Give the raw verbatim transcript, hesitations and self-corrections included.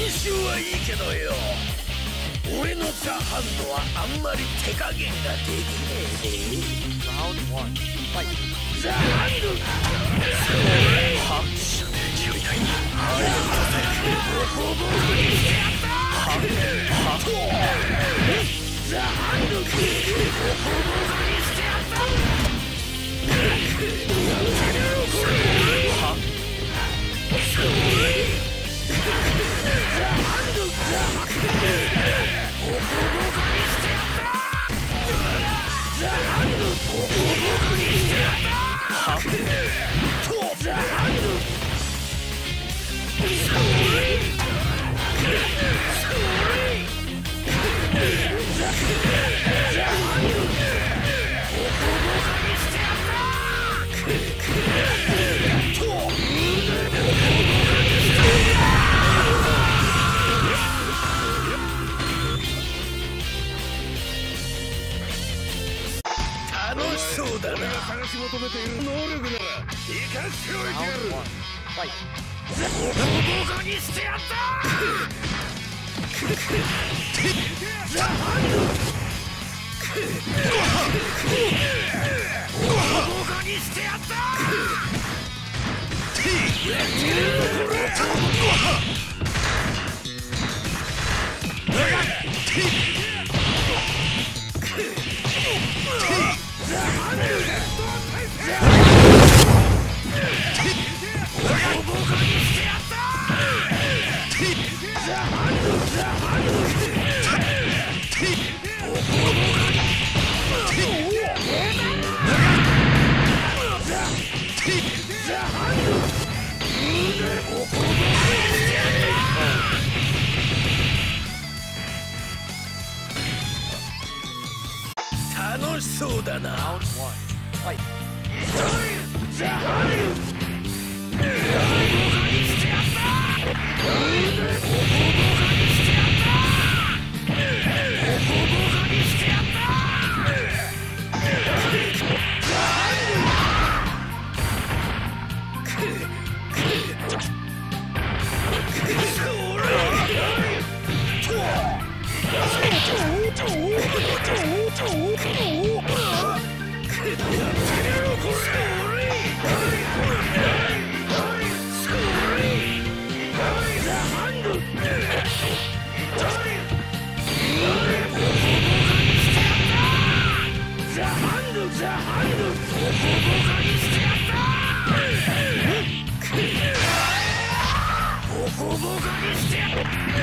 習はいいけどよ、俺のザ・ハンドはあんまり手加減ができねえぜ。ザ・ハンドはやりたいんだ。ボコボコにしてやった。ザ・ハンドボコボコにしてやった。楽しそうだな。俺が探し求めている能力なら生かしておいてやる。ボコボコにしてやった。ザ・ハンドボコボコにしてやった。楽しそうだな。ボコボコにしてやった。